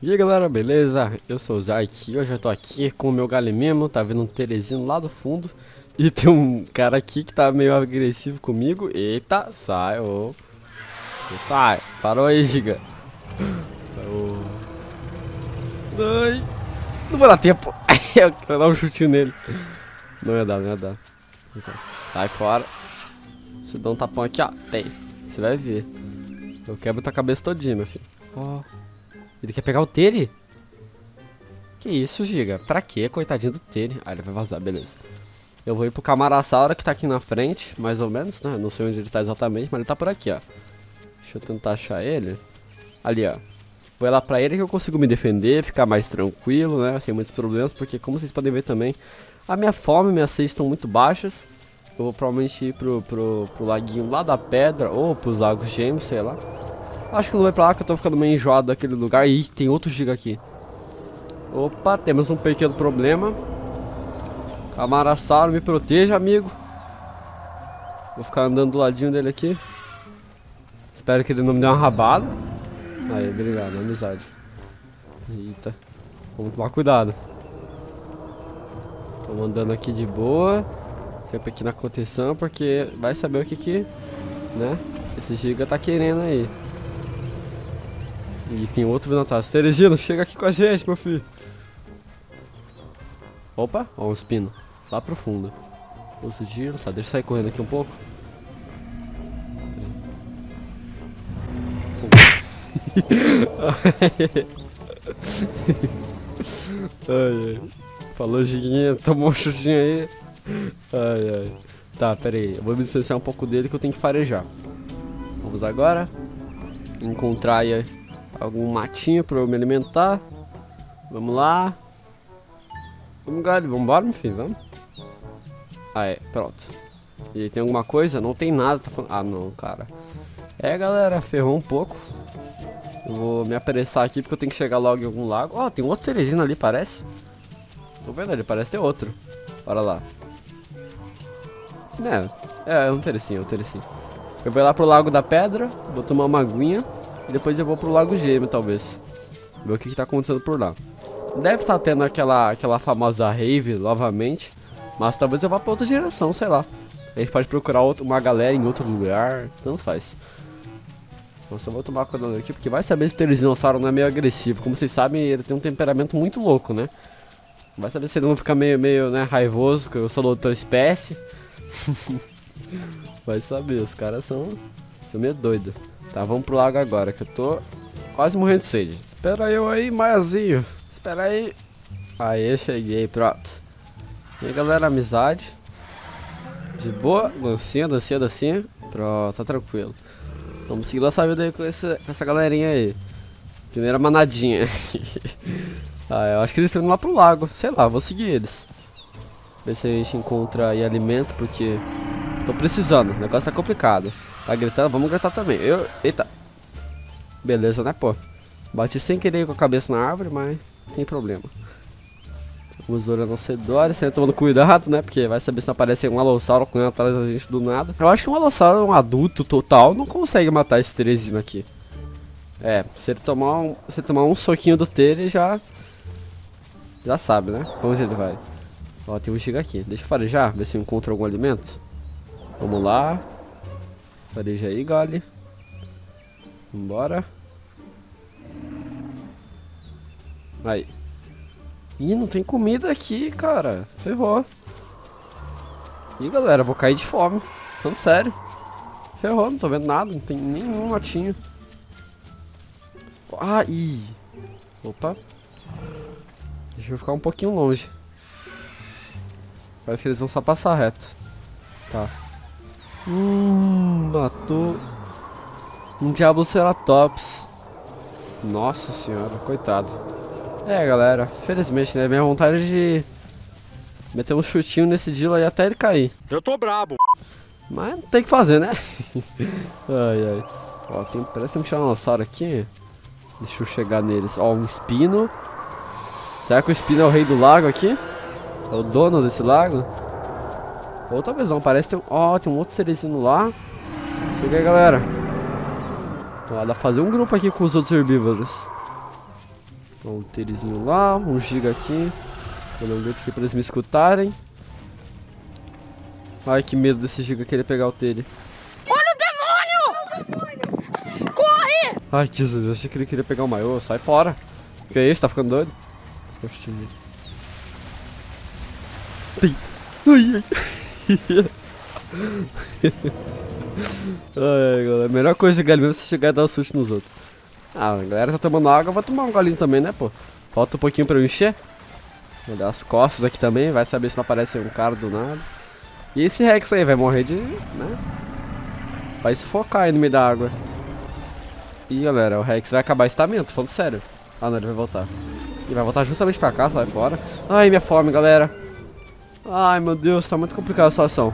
E aí galera, beleza? Eu sou o Zayk e hoje eu tô aqui com o meu Galimemo, tá vendo um Teresino lá do fundo. E tem um cara aqui que tá meio agressivo comigo. Eita, sai, ô. Sai, parou aí, giga. Ô. Ai, não vou dar tempo. Eu quero dar um chutinho nele. Não ia dar, não ia dar. Então, sai fora. Deixa eu dar um tapão aqui, ó. Tem, você vai ver. Eu quebro tua cabeça todinha, meu filho. Ó. Ele quer pegar o Tere? Que isso, giga? Pra quê? Coitadinho do Tere. Ah, ele vai vazar, beleza. Eu vou ir pro Camarassauro que tá aqui na frente, mais ou menos, né? Não sei onde ele tá exatamente, mas ele tá por aqui, ó. Deixa eu tentar achar ele. Ali, ó. Vou ir lá pra ele que eu consigo me defender, ficar mais tranquilo, né? Sem muitos problemas, porque como vocês podem ver também, a minha fome e minha sede estão muito baixas. Eu vou provavelmente ir pro laguinho lá da pedra, ou pros lagos gêmeos, sei lá. Acho que não vai pra lá que eu tô ficando meio enjoado daquele lugar. Ih, tem outro giga aqui. Opa, temos um pequeno problema. Camarassauro, me proteja, amigo. Vou ficar andando do ladinho dele aqui. Espero que ele não me dê uma rabada. Aí, obrigado, amizade. Eita, vamos tomar cuidado. Tô andando aqui de boa. Sempre aqui na contenção, porque vai saber o que né, esse giga tá querendo aí. E tem outro vindo atrás. Teresino, chega aqui com a gente, meu filho. Opa, ó, um espino. Lá pro fundo. Uso giro, tá? Deixa eu sair correndo aqui um pouco. Ai, ai. Falou, Giguinha, tomou um chutinho aí. Ai, ai. Tá, pera aí. Eu vou me distanciar um pouco dele que eu tenho que farejar. Vamos agora encontrar aí algum matinho pra eu me alimentar. Vamos lá. Vamos, galera. Vamos embora, meu filho. Vamos. Ah, é. Pronto. E aí, tem alguma coisa? Não tem nada. Tá falando... Ah, não, cara. É, galera. Ferrou um pouco. Eu vou me apressar aqui porque eu tenho que chegar logo em algum lago. Ó, tem outro Teresino ali, parece. Tô vendo ali. Parece ter outro. Bora lá. É um Teresino, é um Teresino. Eu vou lá pro Lago da Pedra. Vou tomar uma aguinha. E depois eu vou pro Lago Gêmeo, talvez. Ver o que tá acontecendo por lá. Deve estar tendo aquela famosa rave novamente. Mas talvez eu vá pra outra direção, sei lá. A gente pode procurar uma galera em outro lugar. Tanto faz. Nossa, eu vou tomar cuidado aqui, porque vai saber se o Teresinosauro não é meio agressivo. Como vocês sabem, ele tem um temperamento muito louco, né? Vai saber se ele não fica meio né, raivoso, que eu sou da outra espécie. Vai saber, os caras são meio doidos. Tá, vamos pro lago agora, que eu tô quase morrendo de sede. Espera eu aí, Maiazinho. Espera aí. Aê, cheguei, pronto. E aí, galera, amizade. De boa, dancinha. Pronto, tá tranquilo. Vamos seguir nossa vida aí com essa galerinha aí. Primeira manadinha. Ah, eu acho que eles estão indo lá pro lago. Sei lá, vou seguir eles. Ver se a gente encontra aí alimento, porque tô precisando, o negócio é complicado. Tá gritando? Vamos gritar também. Eita. Beleza, né, pô? Bati sem querer com a cabeça na árvore, mas não tem problema. Os Uranocedores, sempre tomando cuidado, né? Porque vai saber se não aparece um Alossauro correndo atrás da gente do nada. Eu acho que um Alossauro, um adulto total, não consegue matar esse Teresino aqui. É, se ele tomar um soquinho do Tere, já sabe, né? Pra onde ele vai. Ó, tem um giga aqui. Deixa eu farejar, ver se eu encontro algum alimento. Vamos lá. Fareja aí, Gali. Vambora. Aí. Ih, não tem comida aqui, cara. Ferrou. Ih, galera, vou cair de fome. Falando sério. Ferrou, não tô vendo nada. Não tem nenhum matinho. Ah, ih. Opa. Deixa eu ficar um pouquinho longe. Parece que eles vão só passar reto. Tá. Matou um Diabloceratops. Nossa senhora, coitado. É, galera, infelizmente, né? Minha vontade de meter um chutinho nesse Dilo aí até ele cair. Eu tô brabo. Mas tem que fazer, né? Ai, ai. Ó, parece um tiranossauro aqui. Deixa eu chegar neles. Ó, um espino. Será que o espino é o rei do lago aqui? É o dono desse lago? Outra visão, parece que tem tem um outro Teresino lá. Chega aí, galera. Ó, dá pra fazer um grupo aqui com os outros herbívoros. Um Telizinho lá, um giga aqui. Vou dar um grito aqui pra eles me escutarem. Ai, que medo desse giga querer pegar o Tele. Olha o demônio! Corre! Ai, Jesus, eu achei que ele queria pegar o maiô. Sai fora. Que é isso? Tá ficando doido? Ai, ai. Ai, galera. A melhor coisa de galinha é você chegar e dar um susto nos outros. Ah, a galera tá tomando água, eu vou tomar um golinho também, né, pô? Falta um pouquinho pra eu encher. Vou dar as costas aqui também, vai saber se não aparece um cara do nada. E esse Rex aí vai morrer de... né? Vai se focar aí no meio da água. Ih, galera, o Rex vai acabar estamento, falando sério. Ah, não, ele vai voltar. Ele vai voltar justamente pra cá, sai fora. Ai, minha fome, galera. Ai, meu Deus, tá muito complicada a situação.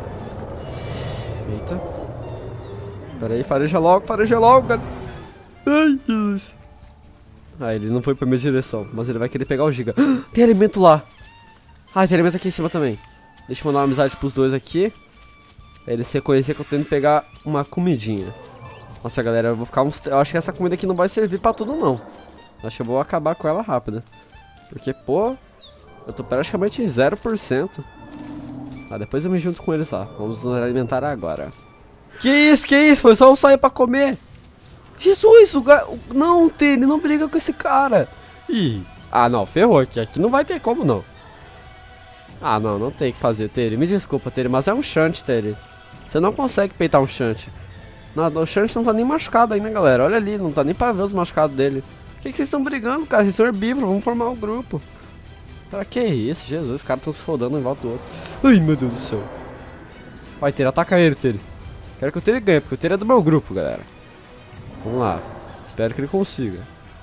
Eita. Pera aí, fareja logo, cara. Ai, Jesus. Ah, ele não foi pra minha direção, mas ele vai querer pegar o giga. Tem alimento lá. Ah, tem alimento aqui em cima também. Deixa eu mandar uma amizade pros dois aqui. Pra eles reconhecer que eu tô indo pegar uma comidinha. Nossa, galera, eu vou ficar uns... Eu acho que essa comida aqui não vai servir pra tudo, não. Acho que eu vou acabar com ela rápida. Porque, pô, eu tô praticamente em 0%. Ah, depois eu me junto com eles lá. Vamos nos alimentar agora. Que isso? Foi só eu sair pra comer. Jesus, não, Tele, não briga com esse cara. Ih, ah, não, ferrou aqui. Aqui não vai ter como, não. Ah, não, não tem o que fazer, Tele. Me desculpa, Tele, mas é um shunt, Tele. Você não consegue peitar um shunt. Não, o shunt não tá nem machucado ainda, galera. Olha ali, não tá nem pra ver os machucados dele. Por que vocês estão brigando, cara? Vocês são herbívoros, vamos formar um grupo. Pra que isso, Jesus, os caras estão se rodando em volta do outro. Ai, meu Deus do céu. Vai, Tele, ataca ele, Tele. Quero que o Tele ganhe, porque o Tele é do meu grupo, galera. Vamos lá. Espero que ele consiga.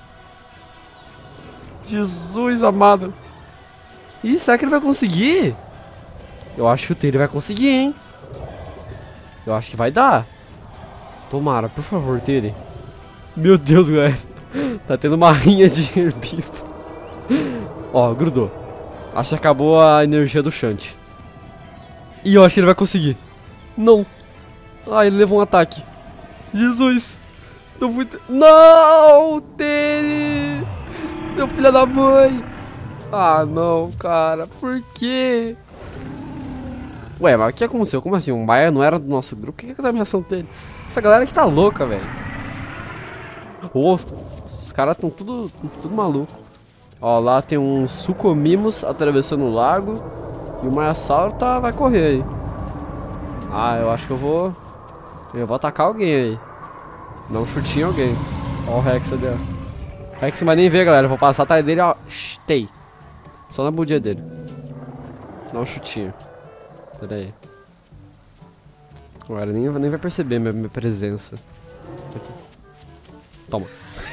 Jesus amado. Ih, será que ele vai conseguir? Eu acho que o Tele vai conseguir, hein? Eu acho que vai dar. Tomara, por favor, Tele. Meu Deus, galera. Tá tendo uma rinha de herbívoro. Ó, grudou. Acho que acabou a energia do shunt. E eu acho que ele vai conseguir. Não. Ah, ele levou um ataque. Jesus. Tô muito... Não, Tele. Seu filho da mãe. Ah, não, cara. Por quê? Ué, mas o que aconteceu? Como assim? O Maia não era do nosso grupo? O que é a reação dele? Essa galera aqui tá louca, velho. Oh, os caras tão tudo maluco. Ó, lá tem uns sucomimos atravessando o lago. E o Maiasauro vai correr aí. Ah, eu acho que eu vou atacar alguém aí. Dar um chutinho em alguém. Ó o Rex ali, ó. O Rex não vai nem ver, galera. Eu vou passar atrás dele, ó. Stay. Só na bundinha dele. Dá um chutinho. Pera aí. Agora nem vai perceber minha presença. Aqui. Toma.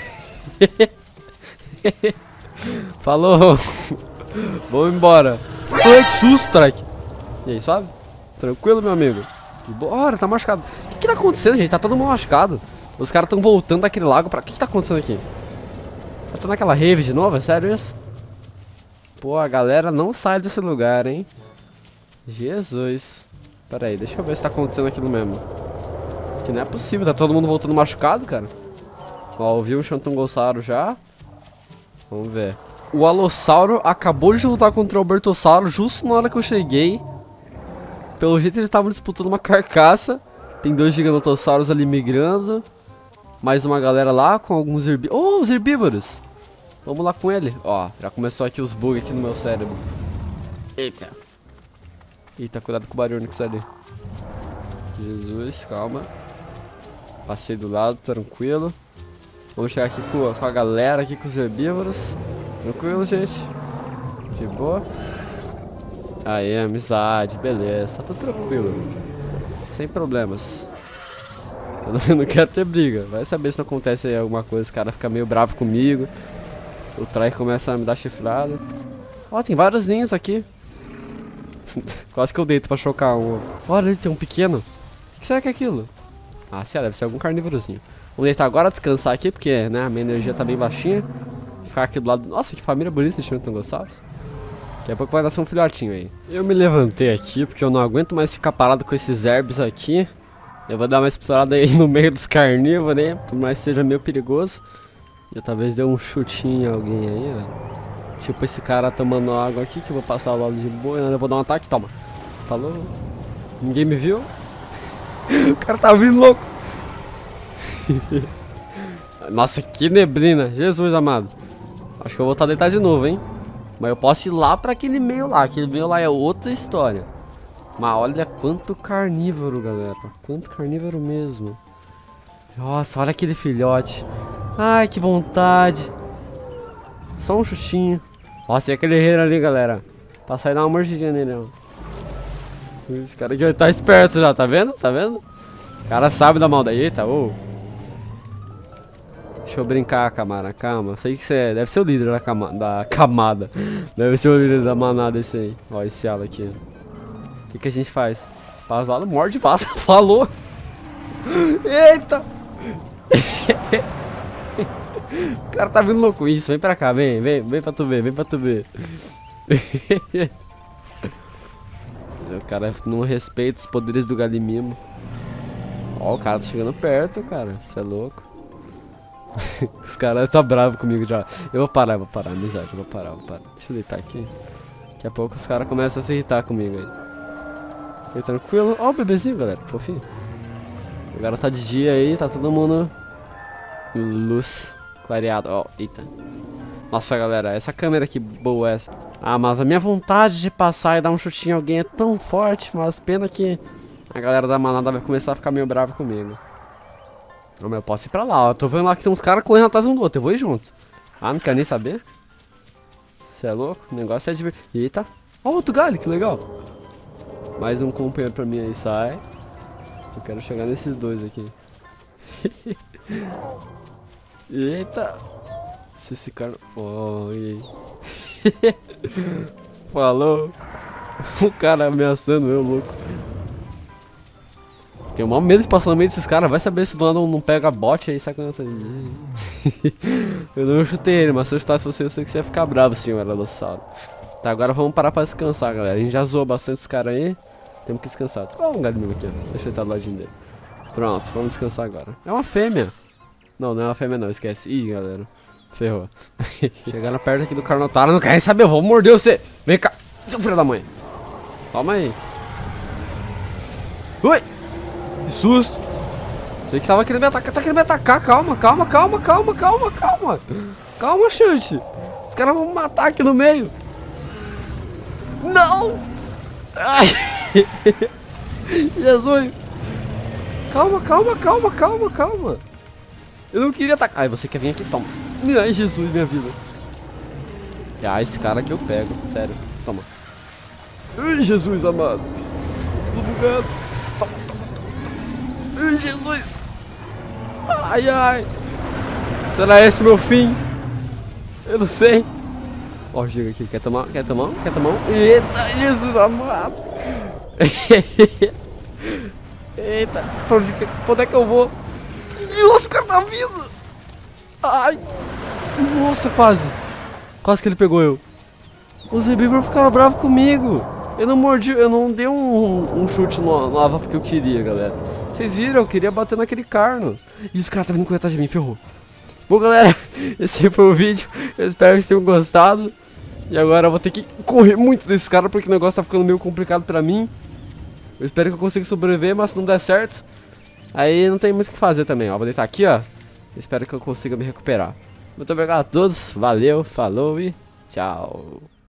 Falou. Vamos embora. Ai, que susto, Trek. E aí, suave? Tranquilo, meu amigo? Que bora, tá machucado. O que tá acontecendo, gente? Tá todo mundo machucado. Os caras tão voltando daquele lago pra... O que tá acontecendo aqui? Eu tô naquela rave de novo? É sério isso? Pô, a galera não sai desse lugar, hein? Jesus. Pera aí, deixa eu ver se tá acontecendo aquilo mesmo. Que não é possível, tá todo mundo voltando machucado, cara. Ó, ouvi um Xantongossauro já. Vamos ver. O Alossauro acabou de lutar contra o Albertossauro justo na hora que eu cheguei. Pelo jeito eles estavam disputando uma carcaça. Tem dois giganotossauros ali migrando. Mais uma galera lá com alguns herbívoros. Oh, os herbívoros! Vamos lá com ele. Ó, já começou aqui os bugs aqui no meu cérebro. Eita. Eita, cuidado com o barulho que sai ali. Jesus, calma. Passei do lado, tranquilo. Vamos chegar aqui com a galera, aqui com os herbívoros. Tranquilo, gente. De boa. Aí, amizade, beleza. Tá tudo tranquilo. Sem problemas. Eu não quero ter briga. Vai saber se não acontece aí alguma coisa. O cara fica meio bravo comigo. O Trai começa a me dar chifrada. Ó, tem vários ninhos aqui. Quase que eu deito pra chocar um ovo. Olha, ali tem um pequeno. O que será que é aquilo? Ah, sei lá, deve ser algum carnívorozinho. Vamos deitar agora, descansar aqui, porque, né, a minha energia tá bem baixinha. Ficar aqui do lado... Nossa, que família bonita de Xantongosauros. Daqui a pouco vai nascer um filhotinho aí. Eu me levantei aqui, porque eu não aguento mais ficar parado com esses herbes aqui. Eu vou dar uma explorada aí no meio dos carnívoros, né, por mais que seja meio perigoso. Eu talvez dê um chutinho em alguém aí, ó. Tipo esse cara tomando água aqui, que eu vou passar logo de boa, eu vou dar um ataque, toma. Falou. Ninguém me viu? O cara tá vindo louco. Nossa, que neblina. Jesus amado. Acho que eu vou estar deitado de novo, hein. Mas eu posso ir lá pra aquele meio lá. Aquele meio lá é outra história. Mas olha quanto carnívoro, galera. Quanto carnívoro mesmo. Nossa, olha aquele filhote. Ai, que vontade. Só um chutinho. Nossa, e aquele herreiro ali, galera. Pra sair dar uma mordidinha nele, ó. Esse cara aqui tá esperto já, tá vendo? Tá vendo? O cara sabe da maldade. Eita, ô. Deixa eu brincar, Camara, calma. Sei que você deve ser o líder da camada. Deve ser o líder da manada esse aí. Ó, esse ala aqui. O que a gente faz? Faz lá, morde e passa. Falou. Eita. O cara tá vindo louco. Isso, vem pra cá, vem pra tu ver, vem pra tu ver. O cara não respeita os poderes do Galimimo. Ó, o cara tá chegando perto, cara. Você é louco. Os caras tá bravo comigo já. Eu vou parar, amizade. Eu vou parar. Deixa eu deitar aqui. Daqui a pouco os caras começam a se irritar comigo aí. E tranquilo. Ó o bebezinho, galera. Fofinho. Agora tá de dia aí, tá todo mundo luz clareado. Ó, eita. Nossa, galera, essa câmera aqui boa essa. Ah, mas a minha vontade de passar e dar um chutinho em alguém é tão forte, mas pena que a galera da manada vai começar a ficar meio brava comigo. Não, mas eu posso ir pra lá, ó. Tô vendo lá que tem uns caras correndo atrás um do outro. Eu vou ir junto. Ah, não quero nem saber. Você é louco? O negócio é divertido. Eita. Ó, outro galho, que legal. Mais um companheiro pra mim aí, sai. Eu quero chegar nesses dois aqui. Eita. Se esse cara... Oh, falou. O cara ameaçando eu, louco. Tenho o maior medo de passar no meio desses caras. Vai saber se do nada não pega bot aí, saca? Eu não chutei ele, mas se eu chutasse você, eu sei que você ia ficar bravo, senhor Adossauro. Tá, agora vamos parar pra descansar, galera. A gente já zoou bastante os caras aí. Temos que descansar. Olha um galinho aqui, ó. Deixa ele estar do ladinho dele. Pronto, vamos descansar agora. É uma fêmea. Não, não é uma fêmea não, esquece. Ih, galera. Ferrou. Chegando perto aqui do Carnotauro, não quer saber, eu vou morder você. Vem cá, seu filho da mãe. Toma aí. Ui! Que susto! Sei que tava querendo me atacar, tá querendo me atacar. Calma. Calma, chute. Os caras vão me matar aqui no meio. Não! Ai! Jesus! Calma. Eu não queria atacar. Ai, você quer vir aqui? Toma. Ai, Jesus, minha vida. Ah, esse cara aqui eu pego. Sério. Toma. Ai, Jesus amado. Tudo bugado. Toma. Ai, Jesus. Ai. Será esse meu fim? Eu não sei. Ó, chega aqui. Quer tomar? Eita, Jesus amado. Eita. Pra onde é que eu vou? Nossa, o cara tá vindo. Ai. Nossa, quase que ele pegou eu. Os herbívoros ficaram bravos comigo. Eu não mordi, eu não dei um chute no lava porque eu queria, galera. Vocês viram, eu queria bater naquele carno. E os caras tá vindo correr atrás de mim, ferrou. Bom, galera, esse foi o vídeo. Eu espero que vocês tenham gostado. E agora eu vou ter que correr muito desse cara porque o negócio tá ficando meio complicado pra mim. Eu espero que eu consiga sobreviver, mas se não der certo, aí não tem muito o que fazer também, ó. Vou deitar aqui, ó. Espero que eu consiga me recuperar. Muito obrigado a todos. Valeu, falou e tchau.